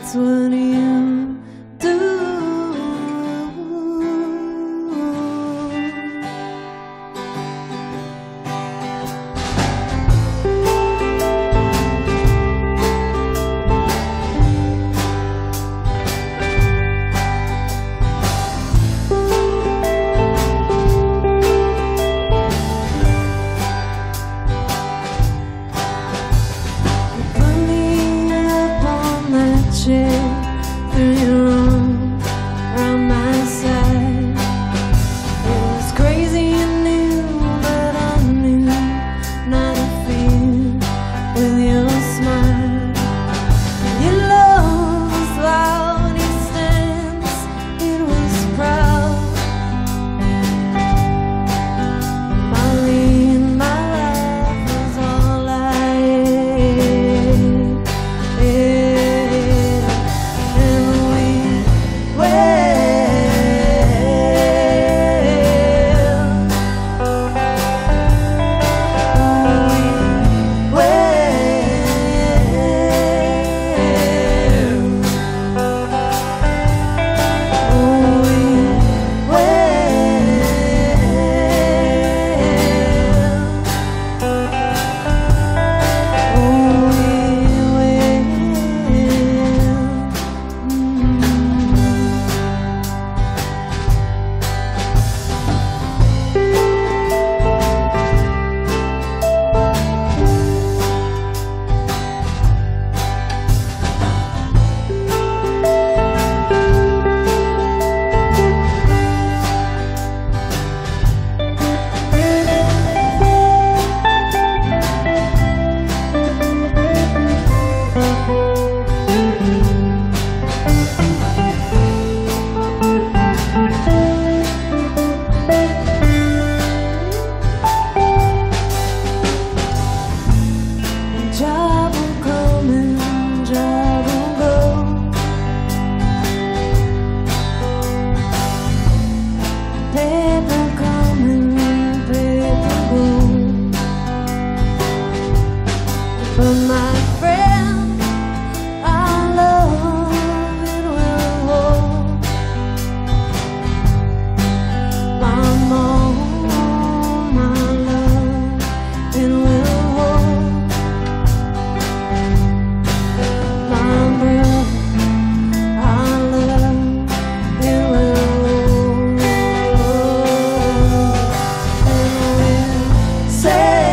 That's what you do. Through your arm around my side. It was crazy and new, but I knew not to fear with your smile. Your love was loud, your stance, it was proud. Molly in my life was all I had. But my friend, our love, it will hold my mom, my love, it will hold my brother, our love, it will hold, and we'll say